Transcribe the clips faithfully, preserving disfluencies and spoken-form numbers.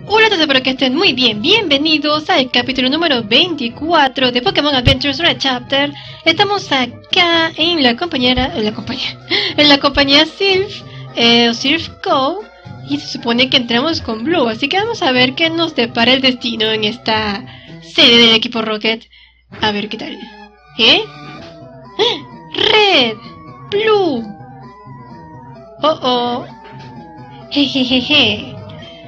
Hola a todos, espero que estén muy bien. Bienvenidos al capítulo número veinticuatro de Pokémon Adventures Red Chapter. Estamos acá en la compañera, en la compañía, en la compañía Silph, eh, Silph Co. Y se supone que entramos con Blue, así que vamos a ver qué nos depara el destino en esta sede del equipo Rocket. A ver qué tal. ¿Eh? Red, Blue. Oh oh. Jejejeje.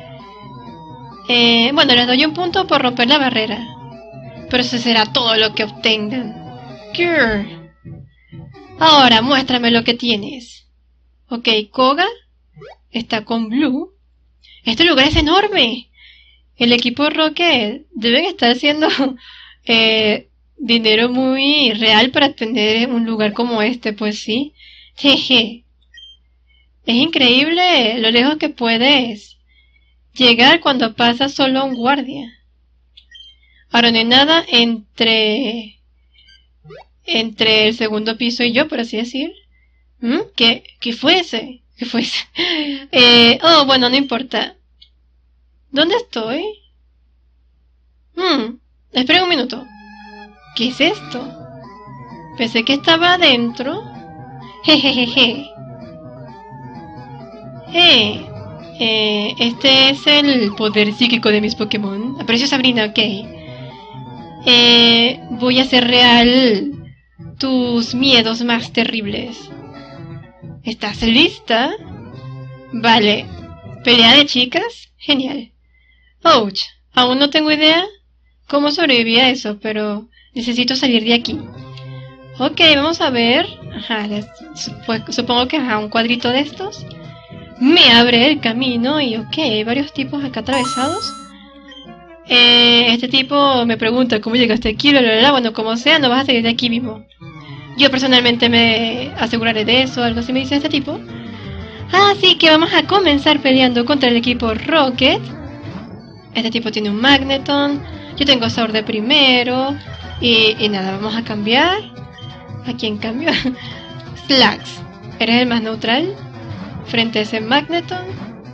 Eh, bueno, les doy un punto por romper la barrera. Pero eso será todo lo que obtengan. Grr. Ahora, muéstrame lo que tienes. Ok, Koga está con Blue. Este lugar es enorme. El equipo Rocket deben estar haciendo eh, dinero muy real para tener un lugar como este, pues sí. Jeje. Es increíble lo lejos que puedes llegar cuando pasa solo un guardia. Ahora no hay nada entre entre el segundo piso y yo, por así decir. ¿Mm? ¿Qué, qué fue ese? ¿Qué fue ese? eh, oh, bueno, no importa. ¿Dónde estoy? Hmm, esperen un minuto. ¿Qué es esto? Pensé que estaba adentro. Jejejeje. Eh. Eh, este es el poder psíquico de mis Pokémon. Aprecio Sabrina, ok. Eh, voy a hacer real tus miedos más terribles. ¿Estás lista? Vale. ¿Pelea de chicas? Genial. Ouch. Aún no tengo idea cómo sobreviví a eso, pero necesito salir de aquí. Ok, vamos a ver. Ajá, les, supongo que ajá, un cuadrito de estos me abre el camino y ok, hay varios tipos acá atravesados. Eh, este tipo me pregunta cómo llegaste aquí, bla, bla, bla. Bueno, como sea, no vas a salir de aquí mismo. Yo personalmente me aseguraré de eso, algo así me dice este tipo. Así que vamos a comenzar peleando contra el equipo Rocket. Este tipo tiene un Magneton, yo tengo Saur de primero. Y, y nada, vamos a cambiar. ¿A quién cambio? Slax, ¿eres el más neutral? Frente a ese Magneton.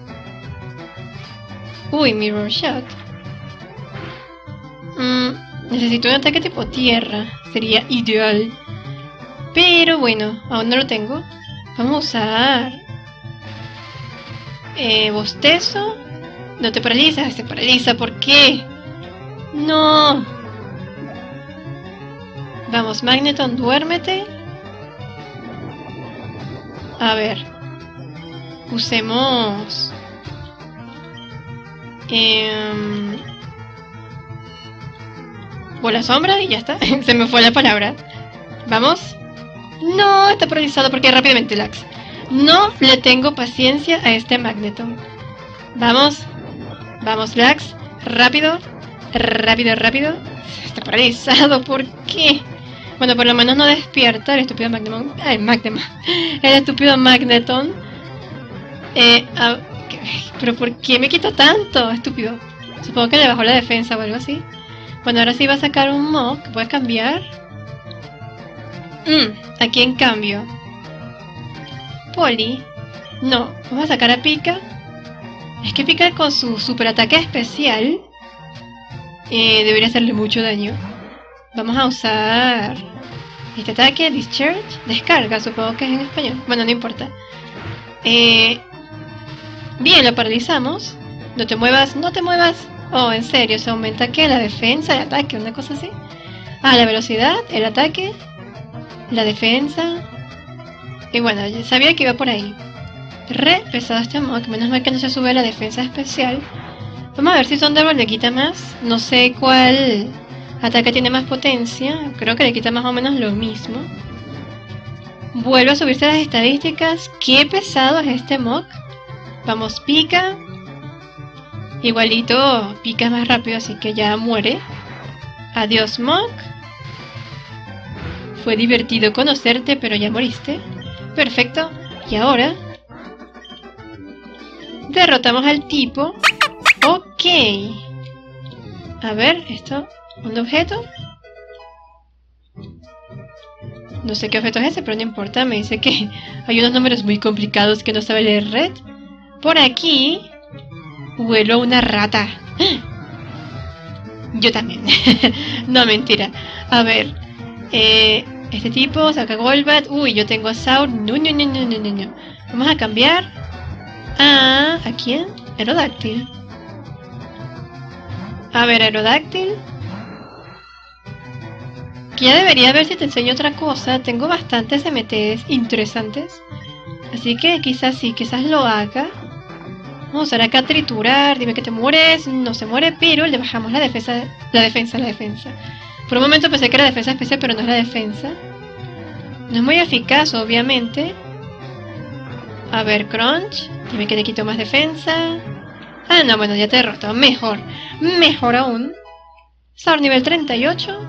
Uy, Mirror Shot. Mm, necesito un ataque tipo tierra. Sería ideal. Pero bueno, aún no lo tengo. Vamos a usar eh, bostezo. No te paralizas, se paraliza. ¿Por qué? No. Vamos, Magneton, duérmete. A ver. Usemos eh, bola sombra y ya está. Se me fue la palabra. Vamos. No, está paralizado porque rápidamente Lax. No le tengo paciencia a este Magneton. Vamos. Vamos, Lax. Rápido. Rápido, rápido. Está paralizado. ¿Por qué? Bueno, por lo menos no despierta el estúpido Magneton. Ay, Magneton. El estúpido Magneton. Eh, ah, pero ¿por qué me quito tanto? Estúpido. Supongo que le bajó la defensa o algo así. Bueno, ahora sí va a sacar un Mok. ¿Puedes cambiar? Mm, ¿a quién cambio? Poli. No, vamos a sacar a Pika. Es que Pika con su super ataque especial eh, debería hacerle mucho daño. Vamos a usar este ataque, Discharge. Descarga, supongo que es en español. Bueno, no importa. Eh... Bien, lo paralizamos. No te muevas, no te muevas. Oh, en serio, ¿se aumenta qué? ¿La defensa, el ataque, una cosa así? Ah, la velocidad, el ataque, la defensa. Y bueno, ya sabía que iba por ahí. Re pesado este Mok, menos mal que no se sube a la defensa especial. Vamos a ver si Thunderbolt le quita más. No sé cuál ataque tiene más potencia. Creo que le quita más o menos lo mismo. Vuelve a subirse las estadísticas. Qué pesado es este Mok. Vamos, Pika. Igualito, Pika más rápido, así que ya muere. Adiós, Mok. Fue divertido conocerte, pero ya moriste. Perfecto. Y ahora derrotamos al tipo. Ok. A ver, esto. ¿Un objeto? No sé qué objeto es ese, pero no importa. Me dice que hay unos números muy complicados que no sabe leer Red. Por aquí Huelo a una rata. Yo también. No, mentira. A ver. Eh, este tipo saca Golbat. Uy, yo tengo a Saur. No, no, no, no, no, no, no. Vamos a cambiar. Ah, ¿a quién? Aerodáctil. A ver, Aerodáctil. Que ya debería ver si te enseño otra cosa. Tengo bastantes M Ts interesantes. Así que quizás sí, quizás lo haga. Vamos a usar acá triturar. Dime que te mueres. No se muere, pero le bajamos la defensa. La defensa, la defensa. Por un momento pensé que era defensa especial, pero no es la defensa. No es muy eficaz, obviamente. A ver, Crunch. Dime que te quito más defensa. Ah, no, bueno, ya te derroto. Mejor. Mejor aún. Saur nivel treinta y ocho.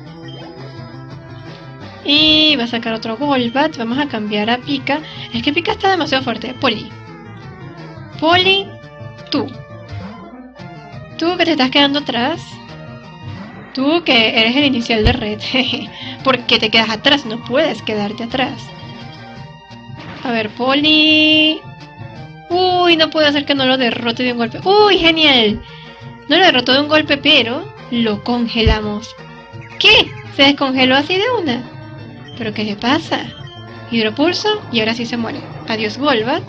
Y va a sacar otro Golbat. Vamos a cambiar a Pika. Es que Pika está demasiado fuerte. Poli. Poli. Tú. Tú que te estás quedando atrás. Tú que eres el inicial de red. ¿Por qué te quedas atrás? No puedes quedarte atrás. A ver, Poli. Uy, no puedo hacer que no lo derrote de un golpe. Uy, genial. No lo derrotó de un golpe, pero lo congelamos. ¿Qué? Se descongeló así de una. ¿Pero qué le pasa? Hidropulso y ahora sí se muere. Adiós, Golbat.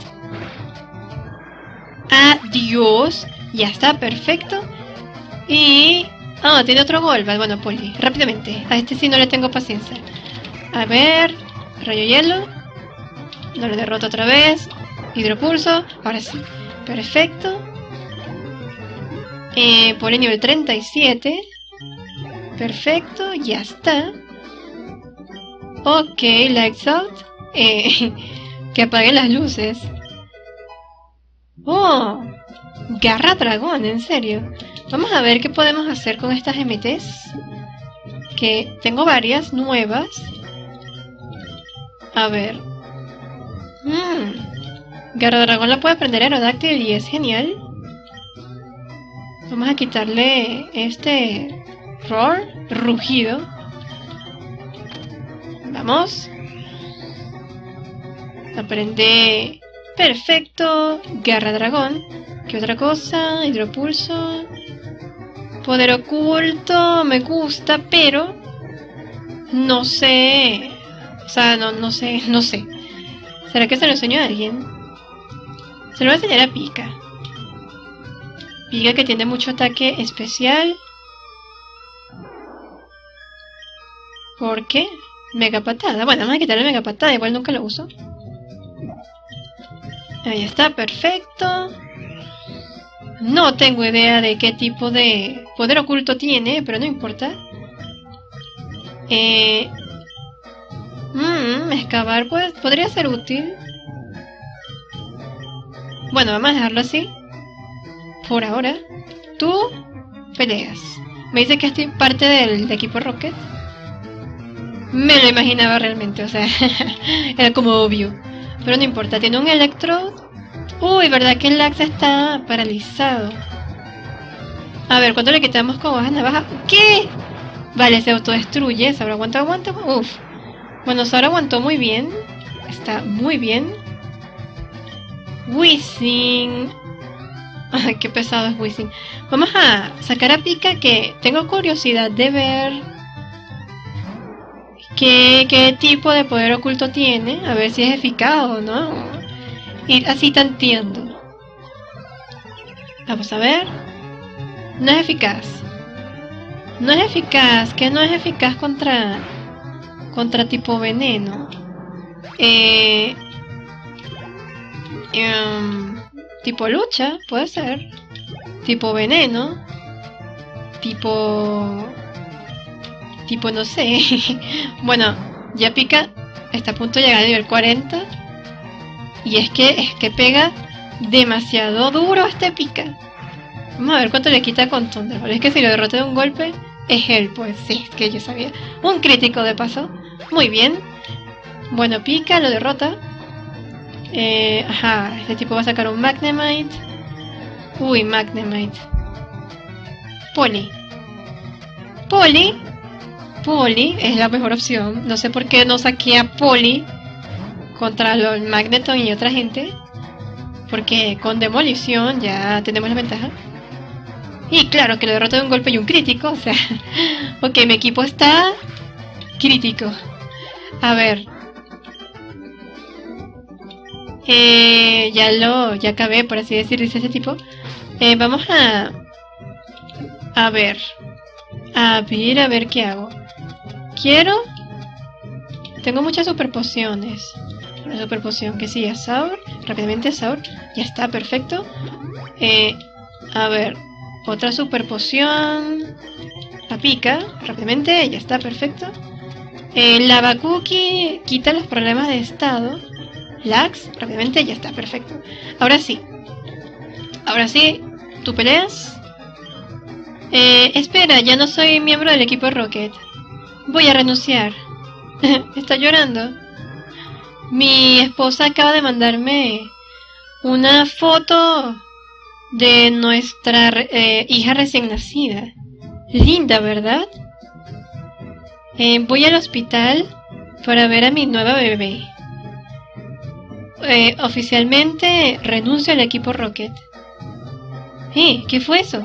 Adiós. Ya está, perfecto. Y... ah, tiene otro Golbat. Bueno, Poli, rápidamente. A este sí no le tengo paciencia. A ver... rayo hielo. No lo derroto otra vez. Hidropulso. Ahora sí. Perfecto. Eh, Poli nivel treinta y siete. Perfecto. Ya está. Ok, lights out. Eh, que apaguen las luces. Oh, garra dragón, en serio. Vamos a ver qué podemos hacer con estas M Ts. Que tengo varias nuevas. A ver. Mm. Garra dragón la puede aprender Aerodáctil y es genial. Vamos a quitarle este roar, rugido. Vamos. Aprende. Perfecto. Garra dragón. ¿Qué otra cosa? Hidropulso. Poder oculto. Me gusta, pero no sé. O sea, no, no sé, no sé. ¿Será que se lo enseño a alguien? Se lo voy a enseñar a Pika. Pika que tiene mucho ataque especial. ¿Por qué? Mega patada. Bueno, vamos a quitarle mega patada. Igual nunca lo uso. Ahí está, perfecto. No tengo idea de qué tipo de poder oculto tiene, pero no importa. Eh... Mmm, excavar pues podría ser útil. Bueno, vamos a dejarlo así. Por ahora. Tú peleas. Me dice que es parte del, del equipo Rocket. Me lo imaginaba realmente, o sea, era como obvio. Pero no importa, tiene un Electrode. Uy, ¿verdad que el Lax está paralizado? A ver, ¿cuánto le quitamos con baja navaja? ¿Qué? Vale, se autodestruye. Saura aguanta, aguanta. Uf. Bueno, Saura aguantó muy bien. Está muy bien. Whizzing. Ay, qué pesado es Whizzing. Vamos a sacar a Pika, que tengo curiosidad de ver qué, qué tipo de poder oculto tiene. A ver si es eficaz o no. Ir así tanteando. Vamos a ver. No es eficaz. No es eficaz. ¿Qué no es eficaz contra contra tipo veneno? Eh, um, tipo lucha, puede ser. Tipo veneno. Tipo... Tipo no sé. Bueno, ya Pika está a punto de llegar a nivel cuarenta. Y es que, es que pega demasiado duro este Pika. Vamos a ver cuánto le quita con Thunderbolt. Es que si lo derrota de un golpe, es él, pues sí, es que yo sabía. Un crítico de paso. Muy bien. Bueno, Pika lo derrota. Eh, ajá, este tipo va a sacar un Magnemite. Uy, Magnemite. Poli. Poli. Poli es la mejor opción. No sé por qué no saqué a Poli contra los Magneton y otra gente. Porque con demolición ya tenemos la ventaja. Y claro, que lo derrota de un golpe y un crítico. O sea, ok, mi equipo está crítico. A ver. Eh, ya lo, ya acabé, por así decir, dice ese tipo. Eh, vamos a... A ver. A ver, a ver qué hago. Quiero... Tengo muchas super pociones. Una super poción que sí, a Saur. Rápidamente, Saur. Ya está, perfecto. Eh, a ver. Otra super poción. A Pika. Rápidamente, ya está, perfecto. Eh, Lava Cookie quita los problemas de estado. Lax, rápidamente, ya está, perfecto. Ahora sí. Ahora sí, tú peleas. Eh, espera, ya no soy miembro del equipo Rocket. Voy a renunciar. Está llorando. Mi esposa acaba de mandarme una foto de nuestra eh, hija recién nacida. Linda, ¿verdad? Eh, voy al hospital para ver a mi nueva bebé. Eh, oficialmente renuncio al equipo Rocket. ¿Eh? ¿Qué fue eso?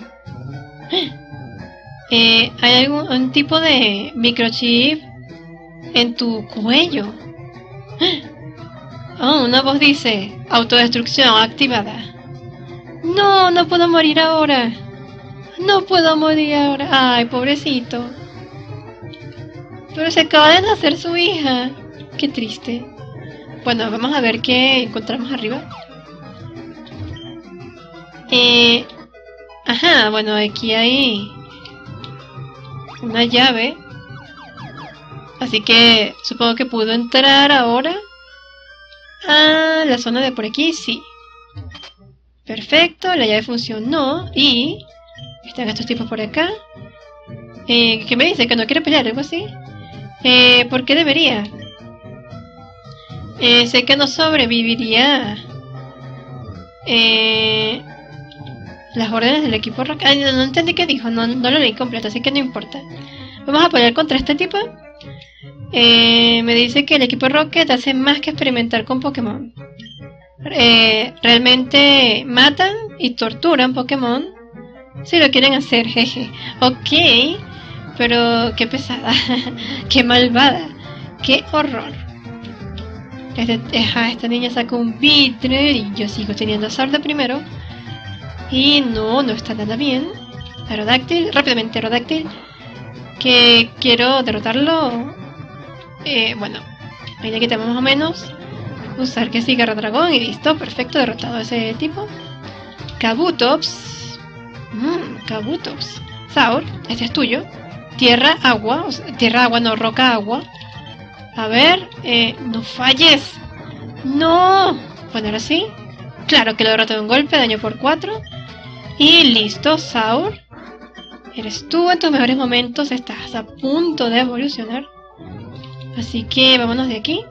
Eh, ¿Hay algún un tipo de microchip en tu cuello? Oh, una voz dice, autodestrucción activada. No, no puedo morir ahora. No puedo morir ahora. Ay, pobrecito. Pero se acaba de nacer su hija. Qué triste. Bueno, vamos a ver qué encontramos arriba. Eh... Ajá, bueno, aquí hay una llave. Así que supongo que puedo entrar ahora a la zona de por aquí, sí. Perfecto, la llave funcionó. Y están estos tipos por acá. Eh, ¿Qué me dice? ¿Que no quiere pelear? ¿Algo así? Eh, ¿por qué debería? Eh, sé que no sobreviviría eh, las órdenes del equipo Rocket. Ay, no, no entendí qué dijo, no, no lo leí completo, así que no importa. Vamos a pelear contra este tipo. Eh, me dice que el equipo Rocket hace más que experimentar con Pokémon. Eh, realmente matan y torturan Pokémon si lo quieren hacer, jeje. Ok, pero qué pesada, qué malvada, qué horror. Este, ajá, esta niña sacó un Beedrill y yo sigo teniendo a Saur de primero. Y no, no está nada bien. Aerodáctil, rápidamente Aerodáctil. Que quiero derrotarlo. Eh, bueno, ahí le quitamos más o menos. Usar que sí, Garra Dragón y listo, perfecto, derrotado a ese tipo. Kabutops. Mmm, Kabutops. Saur, este es tuyo. Tierra, agua, o sea, tierra, agua, no, roca, agua. A ver, eh, no falles. No. Bueno, ahora sí. Claro que lo derroto de un golpe, daño por cuatro. Y listo, Saur. Eres tú en tus mejores momentos, estás a punto de evolucionar. Así que vámonos de aquí.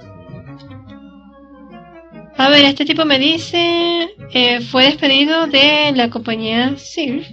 A ver, este tipo me dice... Eh, fue despedido de la compañía Sirf.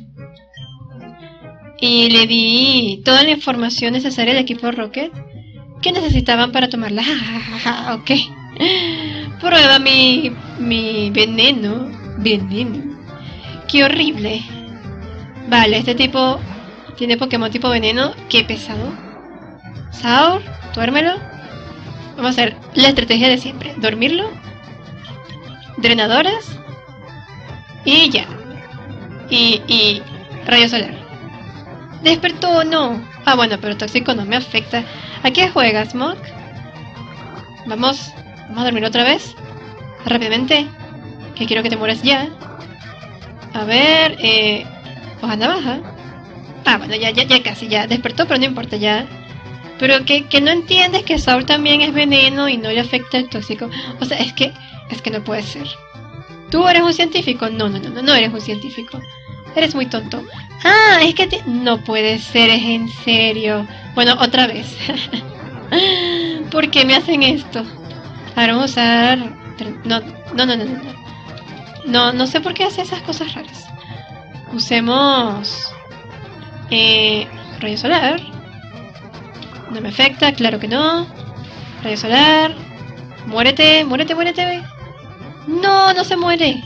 Y le di toda la información necesaria al equipo Rocket que necesitaban para tomarla. Ok. Prueba mi, mi veneno. Veneno. Qué horrible. Vale, este tipo tiene Pokémon tipo veneno. Qué pesado. Saur, duérmelo. Vamos a hacer la estrategia de siempre. Dormirlo. Drenadoras. Y ya. Y, y rayo solar. Despertó, no. Ah, bueno, pero tóxico no me afecta. ¿A qué juegas, Mok? Vamos, vamos a dormir otra vez. Rápidamente. Que quiero que te mueras ya. A ver, eh... hoja navaja. Ah, bueno, ya, ya, ya casi, ya. Despertó, pero no importa, ya. Pero que, que no entiendes que Saur también es veneno y no le afecta el tóxico. O sea, es que, es que no puede ser. ¿Tú eres un científico? No, no, no, no, no eres un científico. Eres muy tonto. Ah, es que te... No puede ser, es en serio. Bueno, otra vez. ¿Por qué me hacen esto? Ahora vamos a usar... No, no, no, no, no. No, no sé por qué hace esas cosas raras. Usemos... Eh... Rayo solar. No me afecta, claro que no. Rayo solar. Muérete, muérete, muérete. No, no se muere.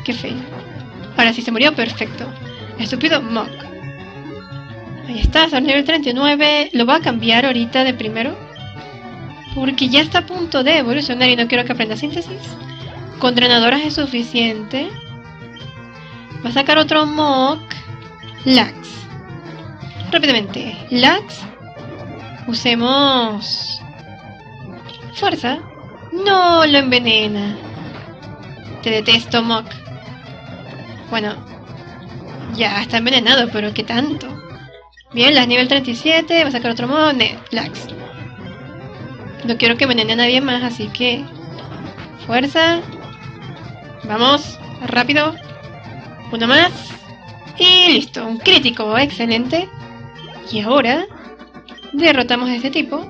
Qué feo. Ahora sí se murió, perfecto. Estúpido Mog. Ahí está, son nivel treinta y nueve. Lo voy a cambiar ahorita de primero, porque ya está a punto de evolucionar y no quiero que aprenda síntesis. Con drenadoras es suficiente. Va a sacar otro Mog. Lax. Rápidamente. Lax. Usemos... fuerza. No, lo envenena. Te detesto, Mog. Bueno. Ya está envenenado, pero ¿qué tanto? Bien, las nivel treinta y siete. Va a sacar otro Mog. Ne, Lax. No quiero que envenene a nadie más, así que... fuerza. Vamos. Rápido. Uno más. Y listo. Un crítico. Excelente. Y ahora... derrotamos a este tipo.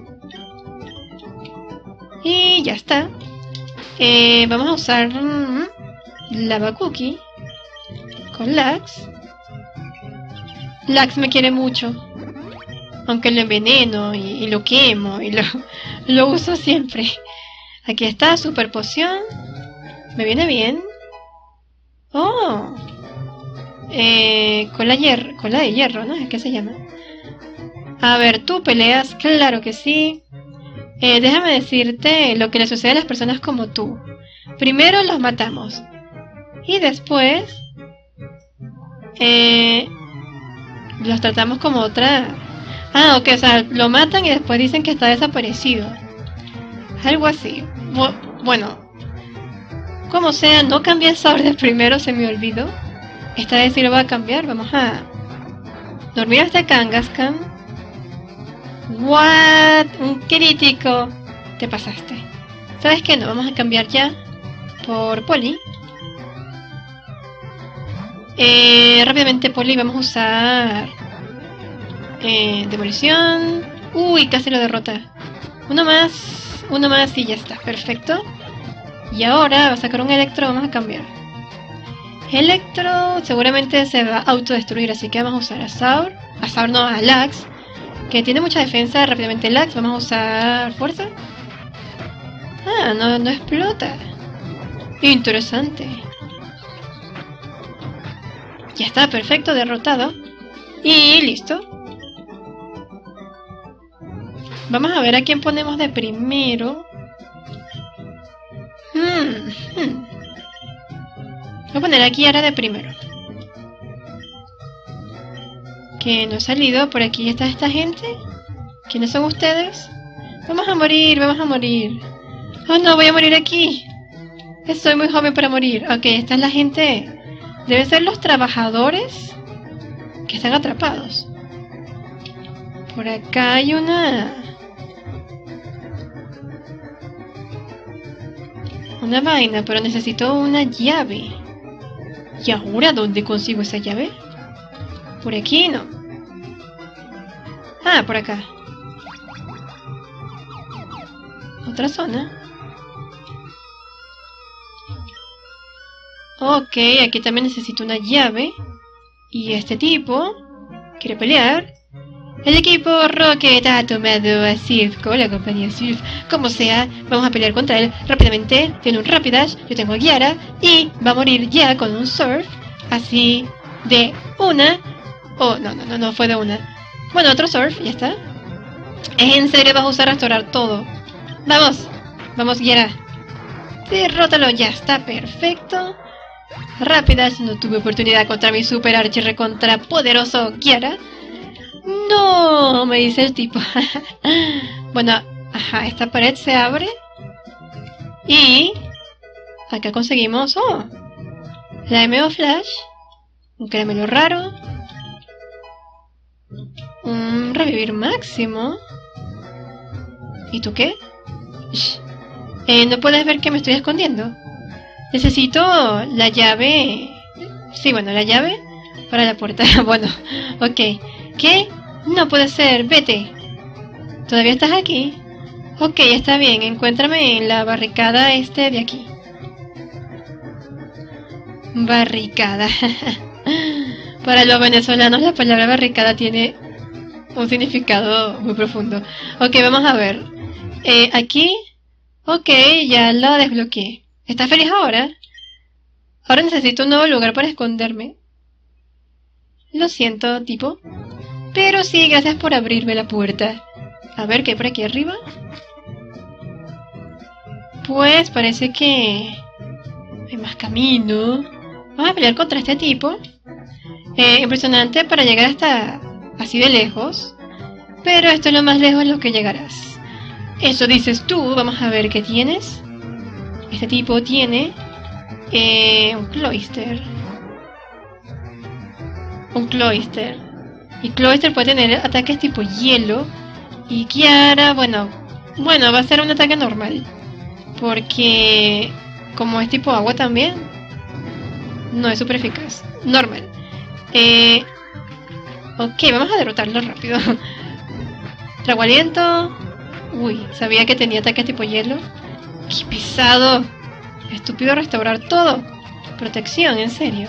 Y ya está. Eh, vamos a usar... Mmm, Lava Cookie. Con Lax. Lax me quiere mucho. Aunque lo enveneno y, y lo quemo y lo, lo uso siempre. Aquí está, super poción. Me viene bien. Oh. Eh, cola, hier cola de hierro, ¿no? ¿Qué se llama? A ver, ¿tú peleas? Claro que sí. Eh, déjame decirte lo que le sucede a las personas como tú. Primero los matamos. Y después... Eh, los tratamos como otra... Ah, ok, o sea, lo matan y después dicen que está desaparecido. Algo así. Bu bueno. Como sea, no cambié el sabor de primero, se me olvidó. Esta vez sí lo voy a cambiar. Vamos a... dormir hasta Kangaskhan. What? Un crítico. Te pasaste. ¿Sabes qué? No, vamos a cambiar ya por Poli. Eh, rápidamente Poli vamos a usar eh, demolición. Uy, casi lo derrota. Uno más, uno más y ya está, perfecto. Y ahora va a sacar un Electro, vamos a cambiar. Electro seguramente se va a autodestruir, así que vamos a usar a Saur. A Saur no, a Lax, que tiene mucha defensa. Rápidamente Lax, vamos a usar fuerza. Ah, no, no explota. Interesante. Ya está, perfecto, derrotado. Y listo. Vamos a ver a quién ponemos de primero. Hmm, hmm. Voy a poner aquí ahora de primero. Que no ha salido. Por aquí está esta gente. ¿Quiénes son ustedes? Vamos a morir, vamos a morir. Oh no, voy a morir aquí. Estoy muy joven para morir. Ok, esta es la gente. Deben ser los trabajadores que están atrapados. Por acá hay una... Una vaina, pero necesito una llave. ¿Y ahora dónde consigo esa llave? Por aquí no. Ah, por acá. Otra zona. Ok, aquí también necesito una llave. Y este tipo quiere pelear. El equipo Rocket ha tomado a Silph, la compañía Silph. Como sea, vamos a pelear contra él rápidamente. Tiene un Rapidash, yo tengo a Kiara. Y va a morir ya con un Surf. Así de una. Oh, no, no, no, no fue de una. Bueno, otro Surf, ya está. ¿Es en serio vas a usar restaurar todo? Vamos, vamos Kiara. Derrótalo, ya está, perfecto. Rapidash, no tuve oportunidad contra mi super archi recontra poderoso Kiara. No, me dice el tipo. Bueno, ajá, esta pared se abre. Y acá conseguimos, oh, la M O Flash, un caramelo raro, un revivir máximo. ¿Y tú qué? Shh. Eh, ¿No puedes ver que me estoy escondiendo? Necesito la llave. Sí, bueno, la llave para la puerta. Bueno, ok. ¿Qué? No puede ser, vete. ¿Todavía estás aquí? Ok, está bien, encuéntrame en la barricada este de aquí. Barricada. Para los venezolanos la palabra barricada tiene un significado muy profundo. Ok, vamos a ver. Eh, aquí. Ok, ya lo desbloqueé. ¿Estás feliz ahora? Ahora necesito un nuevo lugar para esconderme. Lo siento, tipo. Pero sí, gracias por abrirme la puerta. A ver, ¿qué hay por aquí arriba? Pues parece que hay más camino. Vamos a pelear contra este tipo. Eh, impresionante para llegar hasta así de lejos. Pero esto es lo más lejos en lo que llegarás. Eso dices tú. Vamos a ver qué tienes. Este tipo tiene eh, un Cloyster. Un Cloyster. Y Cloyster puede tener ataques tipo hielo. Y Kiara, bueno, bueno, va a ser un ataque normal. Porque como es tipo agua también, no es súper eficaz. Normal. Eh, ok, vamos a derrotarlo rápido. Trago aliento. Uy, sabía que tenía ataques tipo hielo. ¡Qué pesado! Estúpido restaurar todo. Protección, en serio.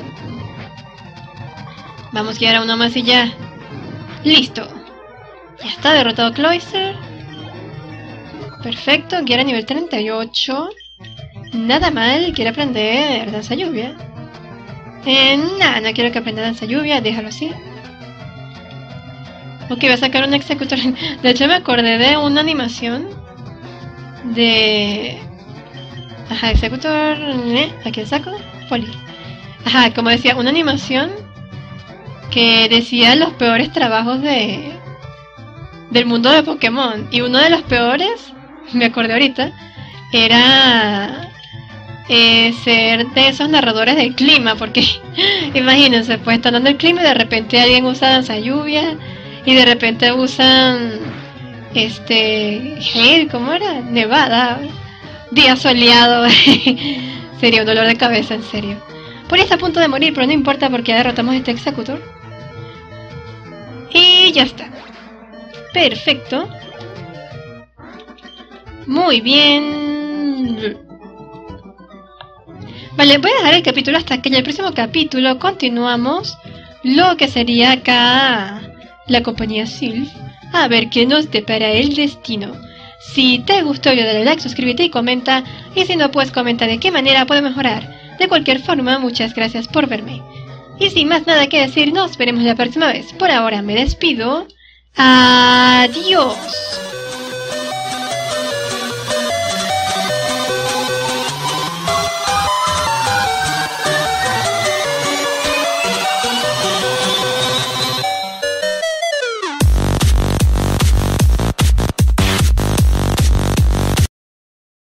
Vamos, Kiara, uno más y ya. Listo. Ya está derrotado Cloyster. Perfecto, Kiara nivel treinta y ocho. Nada mal, quiere aprender danza lluvia. Eh, nada, no quiero que aprenda danza lluvia, déjalo así. Ok, voy a sacar un Executor. De hecho me acordé de una animación de... Ajá, Executor... ¿eh? ¿Aquí el saco? Poli. Ajá, como decía, una animación que decía los peores trabajos de... del mundo de Pokémon. Y uno de los peores, me acordé ahorita, era... Eh, ser de esos narradores del clima, porque imagínense, pues están dando el clima y de repente alguien usa danza lluvia y de repente usan este hey, ¿cómo era? Nevada, día soleado. Sería un dolor de cabeza, en serio. Poli está a punto de morir, pero no importa porque ya derrotamos a este Executor y ya está. Perfecto, muy bien. Vale, voy a dejar el capítulo hasta que en el próximo capítulo continuamos lo que sería acá la compañía Sylph. A ver qué nos depara el destino. Si te gustó el video, dale like, suscríbete y comenta. Y si no, pues comenta de qué manera puedo mejorar. De cualquier forma, muchas gracias por verme. Y sin más nada que decir, nos veremos la próxima vez. Por ahora me despido. Adiós.